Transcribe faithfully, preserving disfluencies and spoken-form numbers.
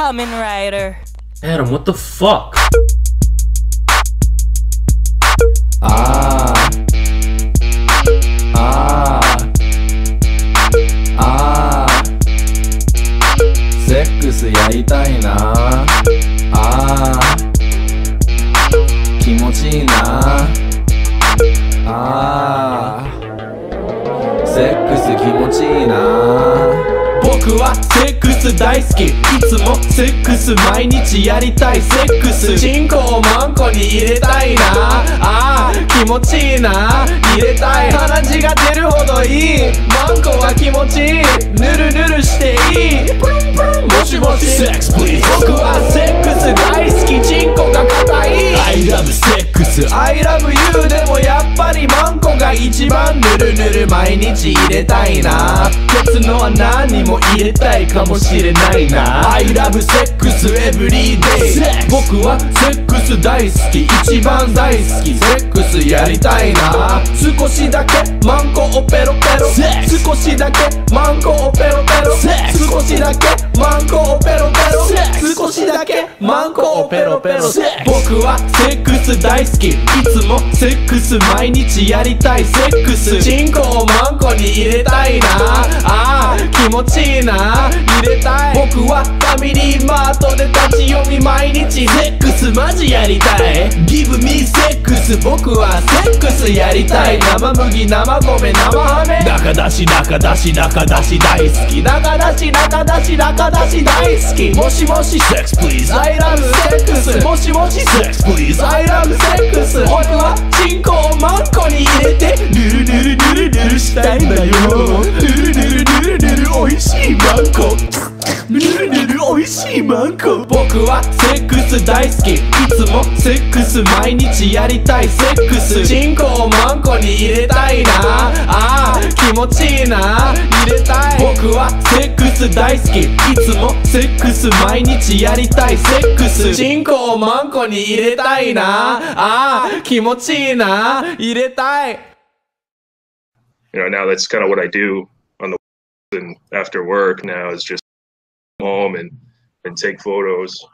Kamen Rider. Adam, what the fuck? Ah. Ah. Ah. セックスやりたいな。あー気持ちいいな。あーセックス気持ちいいな。僕はセックス大好き。いつもセックス毎日やりたい。セックスチンコをマンコに入れたいな。あー気持ちいいな。入れたい。鼻血が出るほどいい。マンコは気持ちいい。ぬるぬるしていい。プルンプルンもしもしセックス please。 僕はセックス大好き。チンコが硬い。 I love セックス I love you。 でもやっぱりマンコが一番。ぬるぬる毎日入れたいな。ケツの穴にも入れたいかもしれないな。 I love セックス every day。 僕はセックス大好き。一番大好き。セックスやりたいな。少しだけマンコをペロペロ。少しだけマンコをペロペロ。少しだけマンコをペロペロ。少しだけマンコをペロペロ。僕はセックス大好き。いつもセックス毎日やりたい。セックスチンコをマンコに入れたいな。あー気持ちいいな。入れたい。僕はファミリーマートで立ち読み毎日。セックスマジやりたい。 Give me セックス。僕はセックスやりたい。生麦生米生ハメ。中出し中出し中出し大好き。中出し中出し中出し大好き。もしもしセックス please I love セックス。もしもしセックス please I love セックス。僕はチンコをマンコに入れてぬるぬるぬるぬるしたいんだよ。ぬるぬるぬるぬるおいしいマンコ。ぬるぬるおいしいマンコ。僕はセックス大好き。いつもセックス毎日やりたい。セックスチンコをマンコに入れたいな。あー気持ちいいな。入れたい。僕はセックス大好き。いつもセックス毎日やりたい。セックスチンコをマンコに入れたいな。あー気持ちいいな。入れたい。 You know, now that's kind of what I do on the and after work now is just home and and take photos.